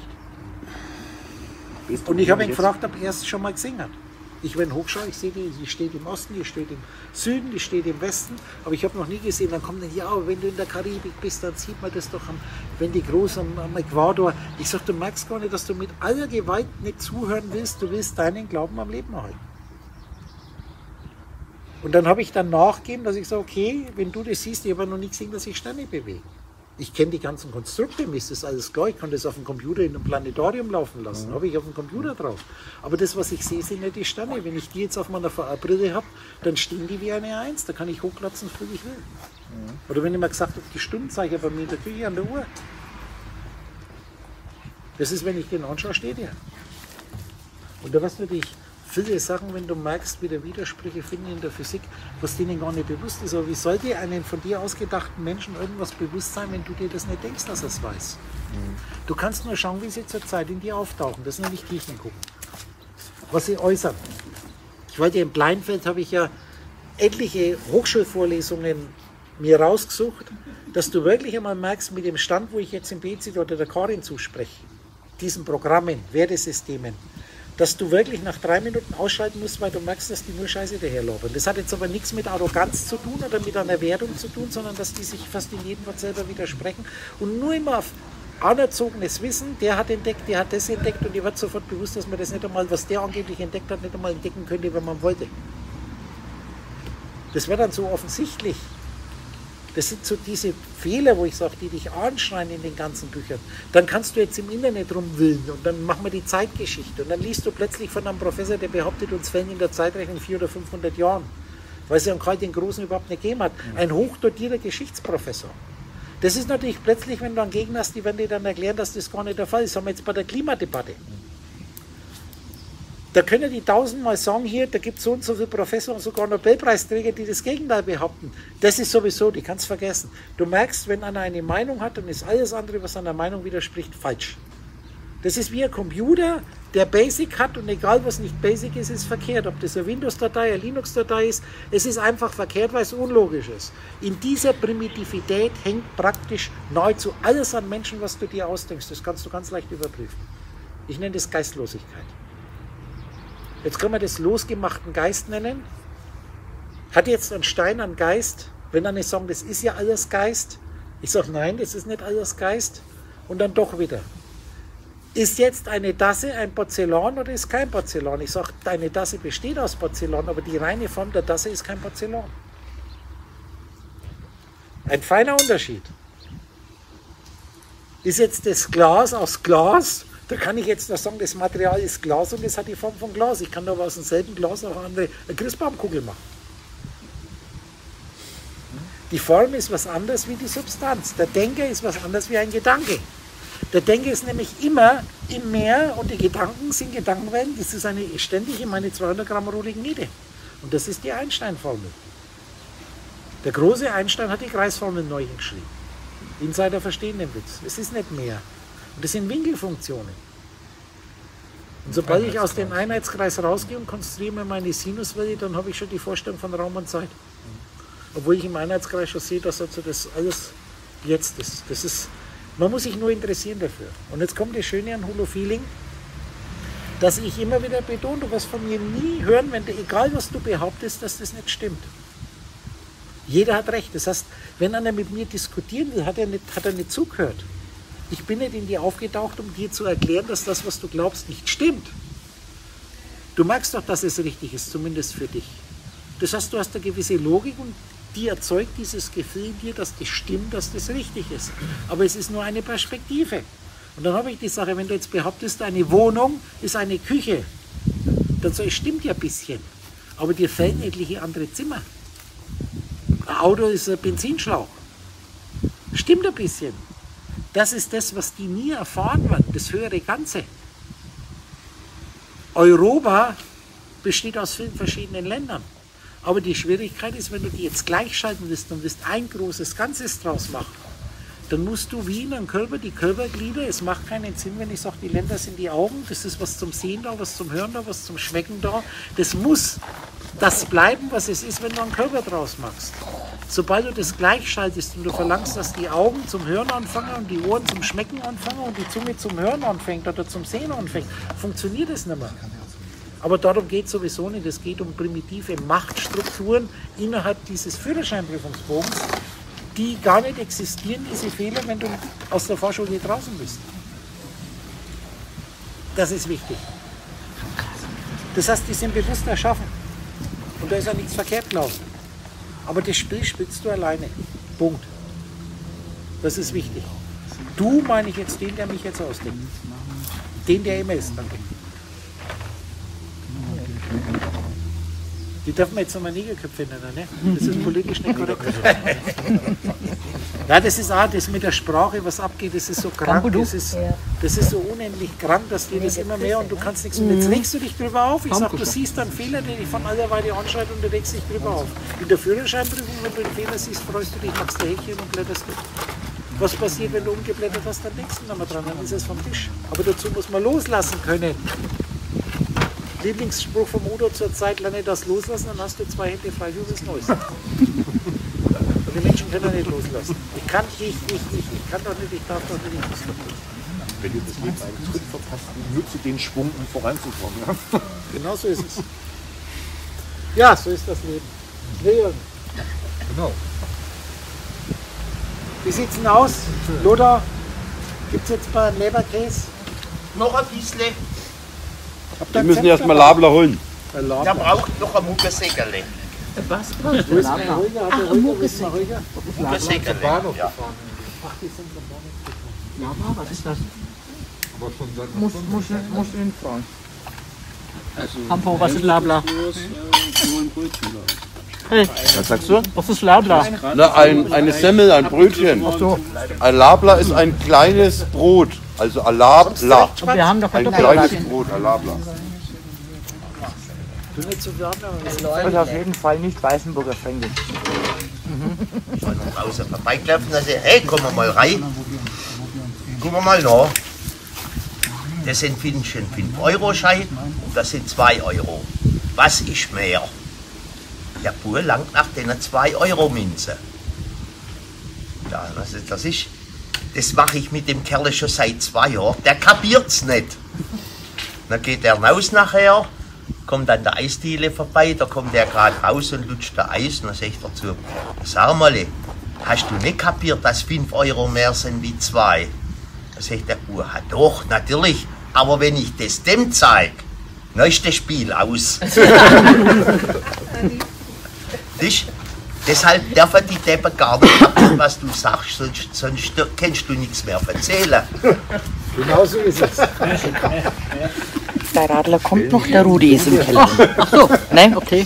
Und ich habe ihn gefragt, ob er es schon mal gesehen hat. Ich, wenn ich hochschaue, ich sehe die, die steht im Osten, die steht im Süden, die steht im Westen, aber ich habe noch nie gesehen, dann kommt dann, ja, aber wenn du in der Karibik bist, dann sieht man das doch, am, wenn die groß am, am Äquator, ich sage, du merkst gar nicht, dass du mit aller Gewalt nicht zuhören willst, du willst deinen Glauben am Leben erhalten. Und dann habe ich dann nachgegeben, dass ich sage, okay, wenn du das siehst, ich habe noch nie gesehen, dass sich Sterne bewegen. Ich kenne die ganzen Konstrukte, mir ist das alles klar, ich kann das auf dem Computer in einem Planetarium laufen lassen, mhm. habe ich auf dem Computer drauf. Aber das, was ich sehe, sind nicht die Sterne. Wenn ich die jetzt auf meiner V R-Brille habe, dann stehen die wie eine Eins, da kann ich hochplatzen, so wie ich will. Mhm. Oder wenn ich mal gesagt habe, die Stundenzeichen bei mir in der Küche an der Uhr. Das ist, wenn ich den anschaue, steht der. Und da was natürlich viele Sachen, wenn du merkst, wieder Widersprüche finden in der Physik, was denen gar nicht bewusst ist. Aber wie soll dir einen von dir ausgedachten Menschen irgendwas bewusst sein, wenn du dir das nicht denkst, dass er es weiß? Mhm. Du kannst nur schauen, wie sie zurzeit in dir auftauchen. Das sind nämlich Tiefen gucken. Was sie äußern. Ich wollte in Bleinfeld, habe ich ja etliche Hochschulvorlesungen mir rausgesucht, dass du wirklich einmal merkst, mit dem Stand, wo ich jetzt im B Z oder der Karin zuspreche, diesen Programmen, Wertesystemen, dass du wirklich nach drei Minuten ausschalten musst, weil du merkst, dass die nur Scheiße daherlaufen. Das hat jetzt aber nichts mit Arroganz zu tun oder mit einer Wertung zu tun, sondern dass die sich fast in jedem Wort selber widersprechen und nur immer auf anerzogenes Wissen, der hat entdeckt, der hat das entdeckt und dir wird sofort bewusst, dass man das nicht einmal, was der angeblich entdeckt hat, nicht einmal entdecken könnte, wenn man wollte. Das wird dann so offensichtlich. Das sind so diese Fehler, wo ich sage, die dich anschreien in den ganzen Büchern. Dann kannst du jetzt im Internet rumwühlen und dann machen wir die Zeitgeschichte. Und dann liest du plötzlich von einem Professor, der behauptet, uns fällen in der Zeitrechnung vierhundert oder fünfhundert Jahren. Weil es ja Karl den Großen überhaupt nicht gegeben hat. Ein hochdotierter Geschichtsprofessor. Das ist natürlich plötzlich, wenn du einen Gegner hast, die werden dir dann erklären, dass das gar nicht der Fall ist. Das haben wir jetzt bei der Klimadebatte. Da können die tausendmal sagen, hier, da gibt es so und so viele Professoren und sogar Nobelpreisträger, die das Gegenteil behaupten. Das ist sowieso, die kannst du vergessen. Du merkst, wenn einer eine Meinung hat, dann ist alles andere, was einer Meinung widerspricht, falsch. Das ist wie ein Computer, der Basic hat und egal was nicht Basic ist, ist verkehrt. Ob das eine Windows-Datei, eine Linux-Datei ist, es ist einfach verkehrt, weil es unlogisch ist. In dieser Primitivität hängt praktisch nahezu alles an Menschen, was du dir ausdenkst. Das kannst du ganz leicht überprüfen. Ich nenne das Geistlosigkeit. Jetzt können wir das losgemachten Geist nennen. Hat jetzt ein Stein einen Geist? Wenn dann nicht sagen, das ist ja alles Geist. Ich sage, nein, das ist nicht alles Geist. Und dann doch wieder. Ist jetzt eine Tasse ein Porzellan oder ist kein Porzellan? Ich sage, eine Tasse besteht aus Porzellan, aber die reine Form der Tasse ist kein Porzellan. Ein feiner Unterschied. Ist jetzt das Glas aus Glas? Da kann ich jetzt noch sagen, das Material ist Glas und es hat die Form von Glas. Ich kann aber aus demselben Glas auch eine Christbaumkugel machen. Die Form ist was anderes wie die Substanz. Der Denker ist was anderes wie ein Gedanke. Der Denker ist nämlich immer im Meer und die Gedanken sind Gedankenwellen. Das ist eine ständig in meine zweihundert Gramm rohligen Niete. Und das ist die Einstein-Formel. Der große Einstein hat die Kreisformel neu hingeschrieben. Insider verstehen den Witz. Es ist nicht mehr. Und das sind Winkelfunktionen. Und sobald ich aus dem Einheitskreis rausgehe und konstruiere mir meine Sinuswelle, dann habe ich schon die Vorstellung von Raum und Zeit. Obwohl ich im Einheitskreis schon sehe, dass also das alles jetzt ist. Das ist. Man muss sich nur interessieren dafür. Und jetzt kommt das Schöne an Holo-Feeling, dass ich immer wieder betone, du wirst von mir nie hören, wenn du, egal was du behauptest, dass das nicht stimmt. Jeder hat recht. Das heißt, wenn einer mit mir diskutieren will, hat er nicht, hat er nicht zugehört. Ich bin nicht in dir aufgetaucht, um dir zu erklären, dass das, was du glaubst, nicht stimmt. Du merkst doch, dass es richtig ist, zumindest für dich. Das heißt, du hast eine gewisse Logik und die erzeugt dieses Gefühl in dir, dass das stimmt, dass das richtig ist. Aber es ist nur eine Perspektive. Und dann habe ich die Sache, wenn du jetzt behauptest, eine Wohnung ist eine Küche, dann so, es stimmt ja ein bisschen. Aber dir fehlen etliche andere Zimmer. Ein Auto ist ein Benzinschlauch. Stimmt ein bisschen. Das ist das, was die nie erfahren werden, das höhere Ganze. Europa besteht aus vielen verschiedenen Ländern. Aber die Schwierigkeit ist, wenn du die jetzt gleichschalten willst und willst ein großes Ganzes draus machen, dann musst du wie in einem Körper die Körperglieder, es macht keinen Sinn, wenn ich sage, die Länder sind die Augen, das ist was zum Sehen da, was zum Hören da, was zum Schmecken da. Das muss das bleiben, was es ist, wenn du einen Körper draus machst. Sobald du das gleichschaltest und du verlangst, dass die Augen zum Hören anfangen und die Ohren zum Schmecken anfangen und die Zunge zum Hören anfängt oder zum Sehen anfängt, funktioniert das nicht mehr. Aber darum geht es sowieso nicht. Es geht um primitive Machtstrukturen innerhalb dieses Führerscheinprüfungsbogens, die gar nicht existieren, diese Fehler, wenn du aus der Fahrschule draußen bist. Das ist wichtig. Das heißt, die sind bewusst erschaffen. Und da ist ja nichts verkehrt gelaufen. Aber das Spiel spielst du alleine. Punkt. Das ist wichtig. Du meine ich jetzt den, der mich jetzt ausdenkt. Den, der immer ist. Danke. Die dürfen wir jetzt nochmal Negerköpfe nennen, ne? Das ist politisch nicht korrekt. Ja, das ist auch das mit der Sprache, was abgeht, das ist so krank, das ist, das ist so unendlich krank, dass dir das immer mehr und du kannst nichts. Und jetzt regst du dich drüber auf. Ich sag, du siehst einen Fehler, den ich von aller Weile anschreit und du regst dich drüber auf. In der Führerscheinprüfung, wenn du den Fehler siehst, freust du dich, machst du Häkchen und blätterst du. Was passiert, wenn du umgeblättert hast, dann denkst du nochmal dran, dann ist es vom Tisch. Aber dazu muss man loslassen können. Lieblingsspruch vom Udo zur Zeit, lerne das loslassen, dann hast du zwei Hände frei für was Neues. Und die Menschen können nicht loslassen. Ich kann, ich, ich, ich, ich kann doch nicht, ich darf doch nicht, ich muss doch nicht. Wenn du das Leben einen Schritt verpasst, nutze den Schwung, um voranzukommen. Ja? Genau so ist es. Ja, so ist das Leben. Leon. Genau. Wie sieht's denn aus? Lothar, gibt es jetzt mal einen Leberkäse? Noch ein bisschen. Wir müssen erst mal Labler holen. Der braucht noch ein Muckesäckerle. Was? Wo ist der ruhiger? Hat der ruhiger? Ist der ruhiger? Muckesäckerle, ja. Ach, die sind vom Bahnhof gefahren. Ja, was ist das? Aber schon seit einer Muss, Stunde. muss, muss ihn fragen. Hampo, was ist Labla? Hey, Was sagst du? was ist Labla? Na, ein, eine Semmel, ein Brötchen. Ein Labla ist ein kleines Brot. Also Alabla. Und wir haben doch Ein Kartoffeln. kleines Brot, Alabla. Du nicht zu werden, aber wir sind Das ist auf jeden Fall nicht Weißenburger Fränkisch. Ich wollte draußen vorbeiklopfen und sagen, hey, komm mal rein. Guck mal nach. Das sind fünf Euro Scheine und das sind zwei Euro. Was ist mehr? Der Bub langt nach den zwei Euro Münze. Ja, das ist, das ist, das mache ich mit dem Kerl schon seit zwei Jahren. Der kapiert's nicht. Dann geht er raus nachher, kommt an der Eisdiele vorbei, da kommt er gerade raus und lutscht der Eis und dann sagt er zu, sag mal, hast du nicht kapiert, dass fünf Euro mehr sind wie zwei? Da sagt der Bub, doch, natürlich, aber wenn ich das dem zeige, dann ist das Spiel aus. Nicht? Deshalb dürfen die Deppen gar nicht kapieren, was du sagst, sonst, sonst kannst du nichts mehr erzählen. genau so ist es. Der Radler kommt noch, der Rudi ist im Keller. Ach so, nein, okay.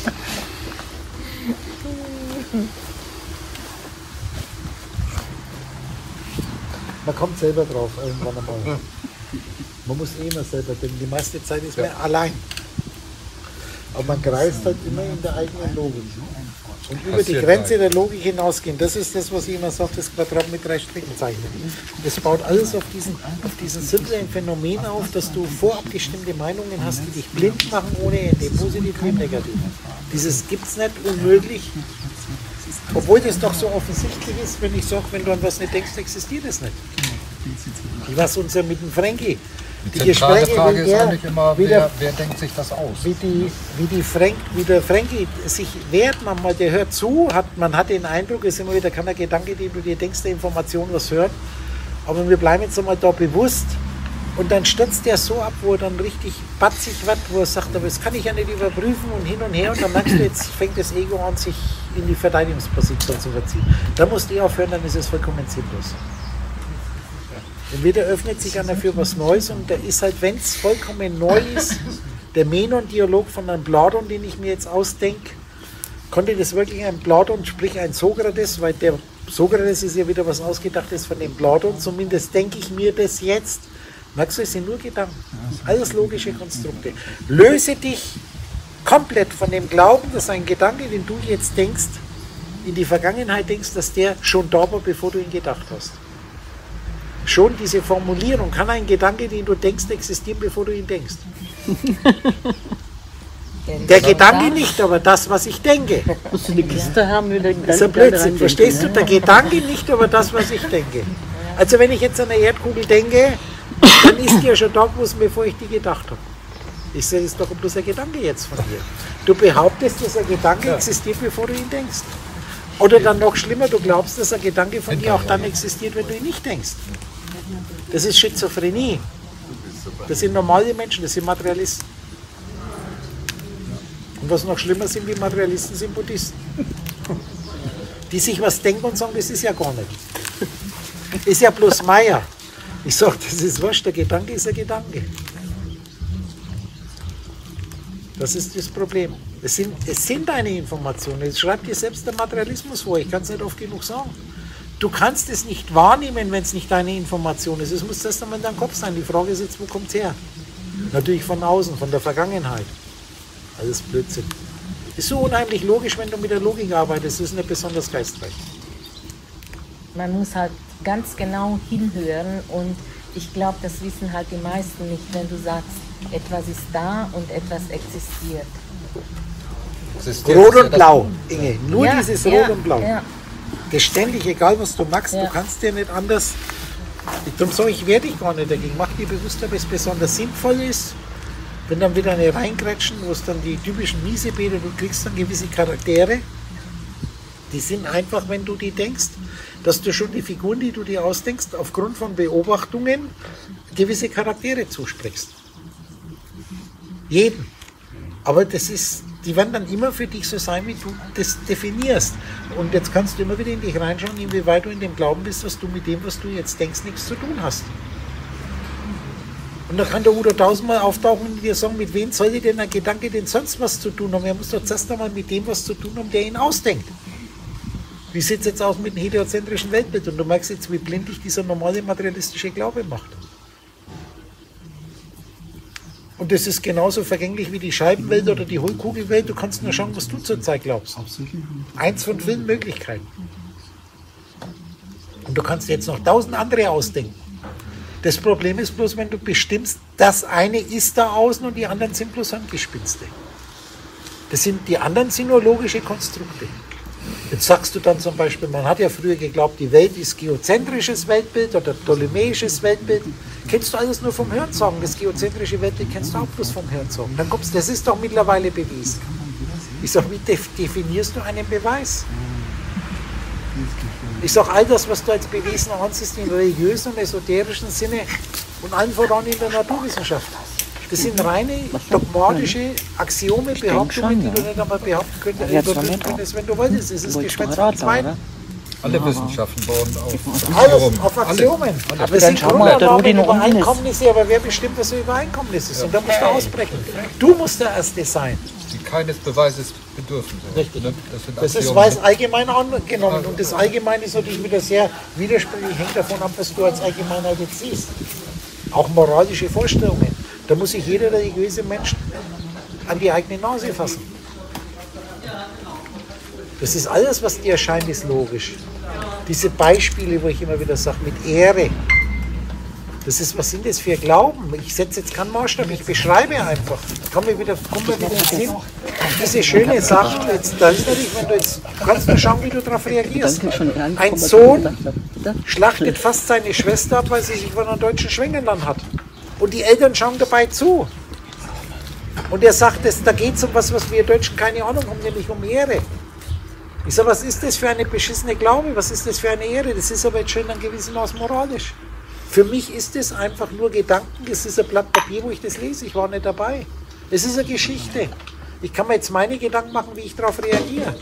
Man kommt selber drauf irgendwann einmal. Man muss eh immer selber denken. Die meiste Zeit ist man allein. Aber man kreist halt immer in der eigenen Logik. Und über die Grenze der Logik hinausgehen, das ist das, was ich immer sage, das Quadrat mit drei Strichen zeichnen. Das baut alles auf diesen, auf diesen simplen Phänomen auf, dass du vorabgestimmte Meinungen hast, die dich blind machen ohne Ende, positiv wie negativ. Dieses gibt's nicht, unmöglich. Obwohl das doch so offensichtlich ist, wenn ich sage, wenn du an was nicht denkst, existiert es nicht. Wie was uns ja mit dem Frankie. Die zentrale Frage ist eigentlich immer, wie der, wer, wer denkt sich das aus? Wie, die, wie, die Frank, wie der Frankie sich wehrt manchmal, der hört zu, hat, man hat den Eindruck, es ist immer wieder kann der Gedanke, den du dir denkst, der Information was hören. Aber wir bleiben jetzt einmal da bewusst und dann stürzt der so ab, wo er dann richtig batzig wird, wo er sagt, aber das kann ich ja nicht überprüfen und hin und her und dann merkst du, jetzt fängt das Ego an, sich in die Verteidigungsposition zu verziehen. Da musst du aufhören, dann ist es vollkommen sinnlos. Entweder öffnet sich einer für was Neues und der ist halt, wenn es vollkommen neu ist, der Menon-Dialog von einem Platon, den ich mir jetzt ausdenke, konnte das wirklich ein Platon, sprich ein Sokrates, weil der Sokrates ist ja wieder was Ausgedachtes von dem Platon, zumindest denke ich mir das jetzt. Merkst du, es sind nur Gedanken, alles logische Konstrukte. Löse dich komplett von dem Glauben, dass ein Gedanke, den du jetzt denkst, in die Vergangenheit denkst, dass der schon da war, bevor du ihn gedacht hast. schon diese Formulierung, kann ein Gedanke, den du denkst, existieren, bevor du ihn denkst? Der Gedanke nicht, aber das, was ich denke. Musst du eine Kiste haben, wie der Das ist ein Blödsinn, verstehst du? Der Gedanke nicht, aber das, was ich denke. Also wenn ich jetzt an eine Erdkugel denke, dann ist die ja schon da gewesen, bevor ich die gedacht habe. Ich sage, es ist doch bloß ein Gedanke jetzt von dir. Du behauptest, dass ein Gedanke ja. existiert, bevor du ihn denkst. Oder dann noch schlimmer, du glaubst, dass ein Gedanke von dir auch dann existiert, wenn du ihn nicht denkst. Das ist Schizophrenie. Das sind normale Menschen, das sind Materialisten. Und was noch schlimmer sind wie Materialisten, sind Buddhisten. Die sich was denken und sagen, das ist ja gar nicht. Ist ja bloß Maya. Ich sage, das ist wurscht, der Gedanke ist ein Gedanke. Das ist das Problem. Es sind, es sind deine Informationen. Jetzt schreibt dir selbst der Materialismus vor. Ich kann es nicht oft genug sagen. Du kannst es nicht wahrnehmen, wenn es nicht deine Information ist. Es muss erst einmal in deinem Kopf sein. Die Frage ist jetzt, wo kommt es her? Natürlich von außen, von der Vergangenheit. Alles Blödsinn. Ist so unheimlich logisch, wenn du mit der Logik arbeitest. Das ist nicht besonders geistreich. Man muss halt ganz genau hinhören und ich glaube, das wissen halt die meisten nicht, wenn du sagst, etwas ist da und etwas existiert. existiert Rot und Blau, Inge. Nur ja, dieses ja, Rot und Blau. Ja. Das ist ständig, egal was du machst, ja. Du kannst dir nicht anders. Darum sage ich, wehre dich gar nicht dagegen. Mach dir bewusst, ob es besonders sinnvoll ist. Wenn dann wieder eine reingrätschen, wo es dann die typischen Miesebäder, du kriegst dann gewisse Charaktere. Die sind einfach, wenn du die denkst, dass du schon die Figuren, die du dir ausdenkst, aufgrund von Beobachtungen gewisse Charaktere zusprichst. Jeden. Aber das ist, die werden dann immer für dich so sein, wie du das definierst. Und jetzt kannst du immer wieder in dich reinschauen, inwieweit du in dem Glauben bist, dass du mit dem, was du jetzt denkst, nichts zu tun hast. Und dann kann der Udo tausendmal auftauchen und dir sagen, mit wem soll denn ein Gedanke denn sonst was zu tun haben? Er muss doch zuerst einmal mit dem was zu tun haben, der ihn ausdenkt. Wie sieht es jetzt aus mit dem heliozentrischen Weltbild? Und du merkst jetzt, wie blind dich dieser normale materialistische Glaube macht. Und das ist genauso vergänglich wie die Scheibenwelt oder die Hohlkugelwelt. Du kannst nur schauen, was du zurzeit glaubst. Eins von vielen Möglichkeiten. Und du kannst jetzt noch tausend andere ausdenken. Das Problem ist bloß, wenn du bestimmst, das eine ist da außen und die anderen sind bloß Handgespinste. Das sind, die anderen sind nur logische Konstrukte. Jetzt sagst du dann zum Beispiel, man hat ja früher geglaubt, die Welt ist geozentrisches Weltbild oder ptolemäisches Weltbild. Kennst du alles nur vom Hörensagen? Das geozentrische Weltbild kennst du auch bloß vom Hörensagen. Dann kommst du, das ist doch mittlerweile bewiesen. Ich sage, wie definierst du einen Beweis? Ich sage, all das, was du als bewiesen ansiehst, im religiösen und esoterischen Sinne und allen voran in der Naturwissenschaft. Das sind reine dogmatische Axiome, Behauptungen, die du nicht einmal behaupten könntest, könntest wenn du wolltest. Es ist Geschwätz von Zweiten. Alle Wissenschaften bauen auf Alles auf Axiomen. Alle. Aber es sind Grundannahmen über Einkommnisse, aber wer bestimmt, was so Übereinkommnis ist? Ja. Und da musst du ausbrechen. Du musst der Erste sein. Die keines Beweises bedürfen. So. Richtig. Das, das ist weiß allgemein angenommen. Und das Allgemeine ist natürlich wieder sehr widersprüchlich, hängt davon ab, was du als Allgemeinheit jetzt siehst. Auch moralische Vorstellungen. Da muss sich jeder religiöse Mensch an die eigene Nase fassen. Das ist alles, was dir erscheint, ist logisch. Diese Beispiele, wo ich immer wieder sage, mit Ehre, das ist, was sind das für Glauben? Ich setze jetzt keinen Maßstab, ich beschreibe einfach. Komm mir wieder, komm mir wieder ins Sinn. Diese schöne Sachen, jetzt, da ist natürlich, wenn du jetzt, kannst du schauen, wie du darauf reagierst. Ein Sohn schlachtet fast seine Schwester ab, weil sie sich von einem deutschen Schwingerland hat. Und die Eltern schauen dabei zu. Und er sagt, das, da geht es um was, was wir Deutschen keine Ahnung haben, nämlich um Ehre. Ich sage, was ist das für eine beschissene Glaube? Was ist das für eine Ehre? Das ist aber jetzt schon in gewissem Maß moralisch. Für mich ist es einfach nur Gedanken, es ist ein Blatt Papier, wo ich das lese. Ich war nicht dabei. Es ist eine Geschichte. Ich kann mir jetzt meine Gedanken machen, wie ich darauf reagiere.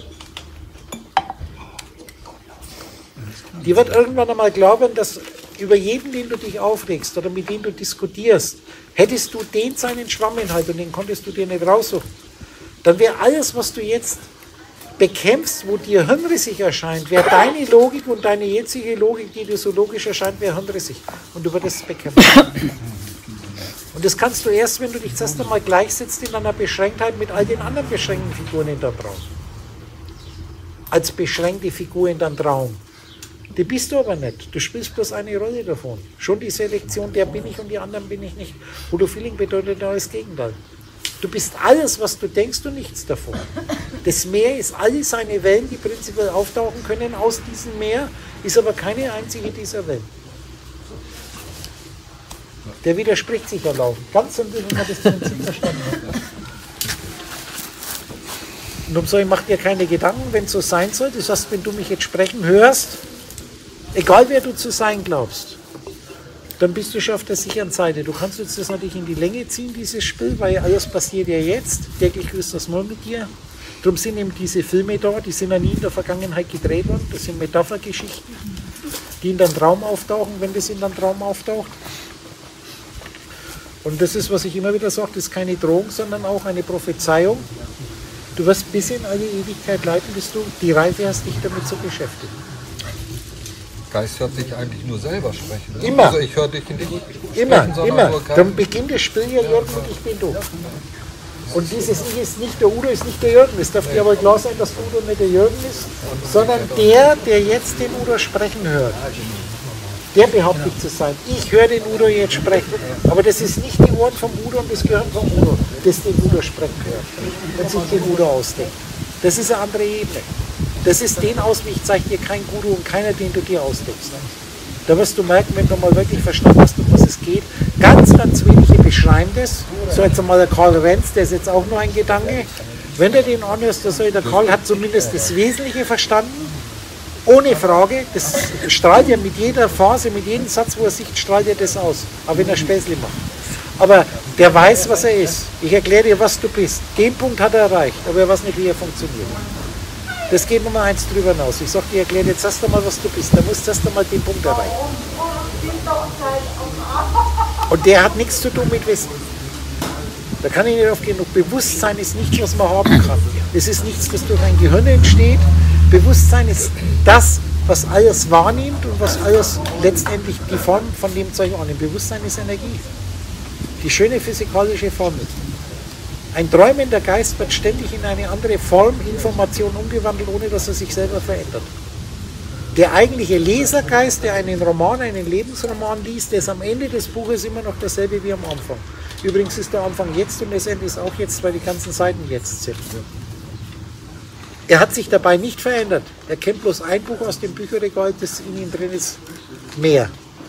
Die wird irgendwann einmal glauben, dass über jeden, den du dich aufregst oder mit dem du diskutierst, hättest du den seinen Schwamminhalt und den konntest du dir nicht raussuchen, dann wäre alles, was du jetzt bekämpfst, wo dir hirnrissig erscheint, wäre deine Logik und deine jetzige Logik, die dir so logisch erscheint, wäre hirnrissig. Und du würdest es bekämpfen. Und das kannst du erst, wenn du dich zuerst einmal gleichsetzt in einer Beschränktheit mit all den anderen beschränkten Figuren in deinem Traum. Als beschränkte Figur in deinem Traum. Die bist du aber nicht. Du spielst bloß eine Rolle davon. Schon die Selektion, der bin ich und die anderen bin ich nicht. Holo-Feeling bedeutet genau das Gegenteil. Du bist alles, was du denkst und nichts davon. Das Meer ist all seine Wellen, die prinzipiell auftauchen können aus diesem Meer, ist aber keine einzige dieser Wellen. Der widerspricht sich ja laufend. Ganz simpel, wenn man das Prinzip verstanden hat. Und um so macht dir keine Gedanken, wenn es so sein soll. Das heißt, wenn du mich jetzt sprechen hörst, egal wer du zu sein glaubst, dann bist du schon auf der sicheren Seite. Du kannst jetzt das natürlich in die Länge ziehen, dieses Spiel, weil alles passiert ja jetzt. Täglich grüßt das Mal mit dir. Darum sind eben diese Filme da, die sind ja nie in der Vergangenheit gedreht worden. Das sind Metaphergeschichten, die in deinem Traum auftauchen, wenn das in deinem Traum auftaucht. Und das ist, was ich immer wieder sage, das ist keine Drohung, sondern auch eine Prophezeiung. Du wirst bis in alle Ewigkeit leiten, bis du die Reife hast, dich damit zu beschäftigen. Geist hört sich eigentlich nur selber sprechen. Ne? Immer. Also ich höre dich nicht Immer, sprechen, immer. Nur kein... Dann beginnt das Spiel ja Jürgen und ich bin du. Und dieses Ich ist nicht der Udo, ist nicht der Jürgen. Es darf dir aber klar sein, dass Udo nicht der Jürgen ist, sondern der, der jetzt den Udo sprechen hört. Der behauptet zu sein. Ich höre den Udo jetzt sprechen. Aber das ist nicht die Ohren vom Udo und das Gehirn vom Udo, das den Udo sprechen hört. Wenn sich den Udo ausdenkt. Das ist eine andere Ebene. Das ist den Ausweg, zeigt dir kein Guru und keiner, den du dir ausdenkst. Da wirst du merken, wenn du mal wirklich verstanden hast, um was es geht. Ganz, ganz wenige beschreiben das. So jetzt einmal der Karl Renz, der ist jetzt auch nur ein Gedanke. Wenn du den anhörst, der Karl hat zumindest das Wesentliche verstanden. Ohne Frage. Das strahlt ja mit jeder Phase, mit jedem Satz, wo er sieht, strahlt er das aus. Auch wenn er Späßle macht. Aber der weiß, was er ist. Ich erkläre dir, was du bist. Den Punkt hat er erreicht, aber er weiß nicht, wie er funktioniert. Das geht Nummer eins drüber hinaus. Ich sage dir, erkläre jetzt erst einmal, was du bist. Da musst du erst einmal den Punkt erreichen. Und der hat nichts zu tun mit Wissen. Da kann ich nicht oft genug. Bewusstsein ist nichts, was man haben kann. Es ist nichts, das durch ein Gehirn entsteht. Bewusstsein ist das, was alles wahrnimmt und was alles letztendlich die Form von dem Zeug annimmt. Bewusstsein ist Energie. Die schöne physikalische Formel. Ein träumender Geist wird ständig in eine andere Form, Information umgewandelt, ohne dass er sich selber verändert. Der eigentliche Lesergeist, der einen Roman, einen Lebensroman liest, der ist am Ende des Buches immer noch dasselbe wie am Anfang. Übrigens ist der Anfang jetzt und das Ende ist auch jetzt, weil die ganzen Seiten jetzt sind. Er hat sich dabei nicht verändert. Er kennt bloß ein Buch aus dem Bücherregal, das in ihm drin ist, mehr.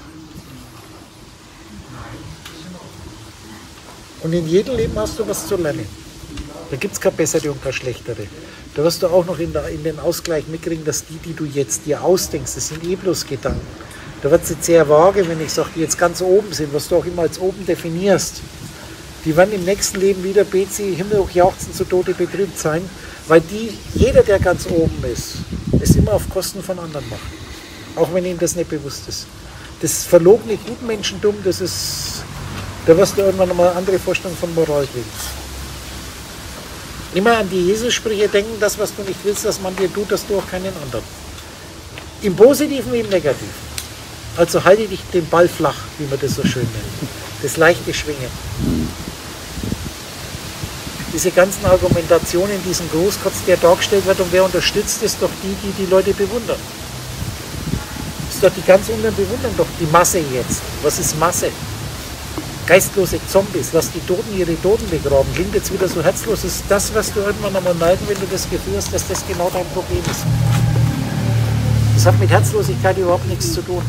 Und in jedem Leben hast du was zu lernen. Da gibt es keine bessere und keine schlechtere. Da wirst du auch noch in, der, in den Ausgleich mitkriegen, dass die, die du jetzt dir ausdenkst, das sind eh bloß Gedanken. Da wird es jetzt sehr vage, wenn ich sage, die jetzt ganz oben sind, was du auch immer als oben definierst. Die werden im nächsten Leben wieder Bezi, himmelhoch jauchzen, zu Tode betrübt sein, weil die, jeder, der ganz oben ist, es immer auf Kosten von anderen macht. Auch wenn ihm das nicht bewusst ist. Das verlogene Gutmenschentum, das ist... Da wirst du irgendwann nochmal eine andere Vorstellung von Moral kriegen. Immer an die Jesus-Sprüche denken, das, was du nicht willst, dass man dir tut, das du auch keinen anderen. Im Positiven wie im Negativen. Also halte dich den Ball flach, wie man das so schön nennt. Das leichte Schwingen. Diese ganzen Argumentationen, diesen Großkotz, der dargestellt wird und wer unterstützt, ist doch die, die die Leute bewundern. Das ist doch die ganz anderen bewundern doch die Masse jetzt. Was ist Masse? Geistlose Zombies, lass die Toten ihre Toten begraben. Klingt jetzt wieder so herzlos. Das ist das, was du irgendwann einmal merken, wenn du das Gefühl hast, dass das genau dein Problem ist. Das hat mit Herzlosigkeit überhaupt nichts zu tun.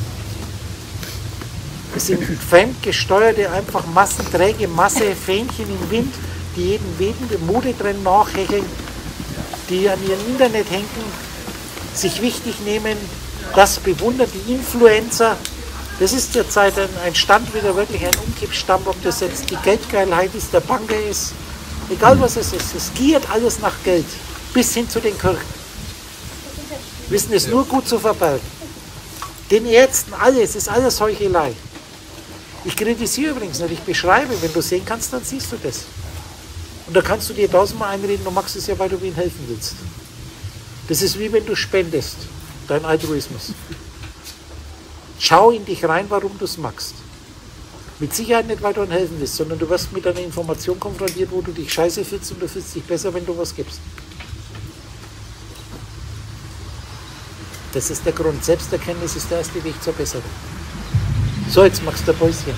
Es sind fremdgesteuerte, einfach massenträge Masse, Fähnchen im Wind, die jeden wehenden Mode drin nachhecheln, die an ihrem Internet hängen, sich wichtig nehmen, das bewundern, die Influencer. Das ist derzeit ein, ein Stand wieder wirklich ein Umkippstand, ob das jetzt die Geldgeilheit ist, der Banker ist, egal was es ist, es giert alles nach Geld, bis hin zu den Kirchen. Wissen es nur gut zu verbergen. Den Ärzten, alles, ist alles Heuchelei. Ich kritisiere übrigens nicht, ich beschreibe, wenn du sehen kannst, dann siehst du das. Und da kannst du dir tausendmal einreden, du machst es ja, weil du ihnen helfen willst. Das ist wie wenn du spendest, dein Altruismus. Schau in dich rein, warum du es machst. Mit Sicherheit nicht, weil du ihnen helfen willst, sondern du wirst mit einer Information konfrontiert, wo du dich scheiße fühlst und du fühlst dich besser, wenn du was gibst. Das ist der Grund. Selbsterkenntnis ist der erste Weg zur Besserung. So, jetzt machst du ein Päuschen.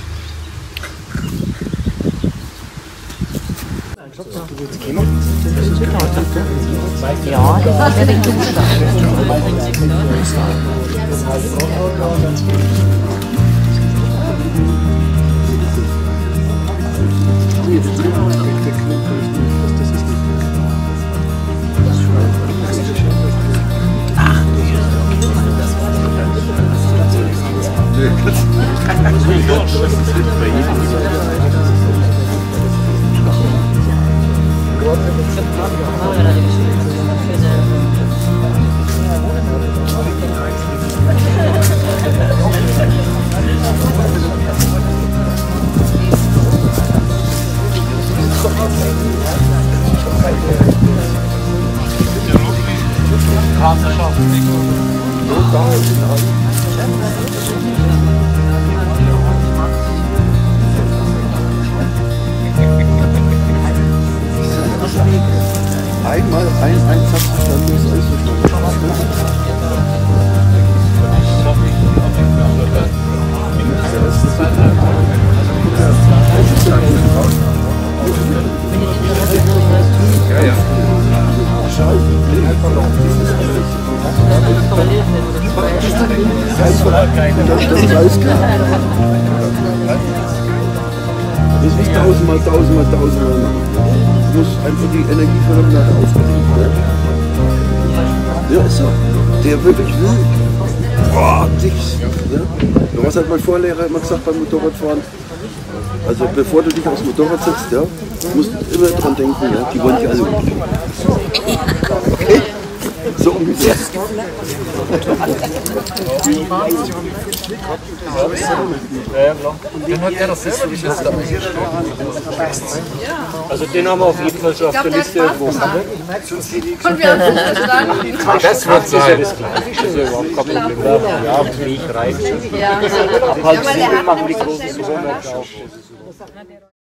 Ja, das ist Richtung Einmal ein, ein Satz verstanden ist alles verstanden. Ja, ja. Das ist nicht tausendmal, tausendmal, tausendmal machen. Du musst einfach die Energie von dem Lager aufbringen. Ja, ist so. Der wirklich will. Boah, dich. Ja? Was hat mein Vorlehrer immer gesagt beim Motorradfahren? Also bevor du dich aufs Motorrad setzt, ja, musst du immer dran denken, ja, die wollen dich alle umbringen. Okay? So ungefähr. Also den haben wir auf jeden Fall schon auf der Liste irgendwo. Und wir haben es verstanden. Das wird sein. Das ist überhaupt kein Problem. Ja, Milch reicht schon. Ja, Halb sieben machen die großen Supermärkte auf.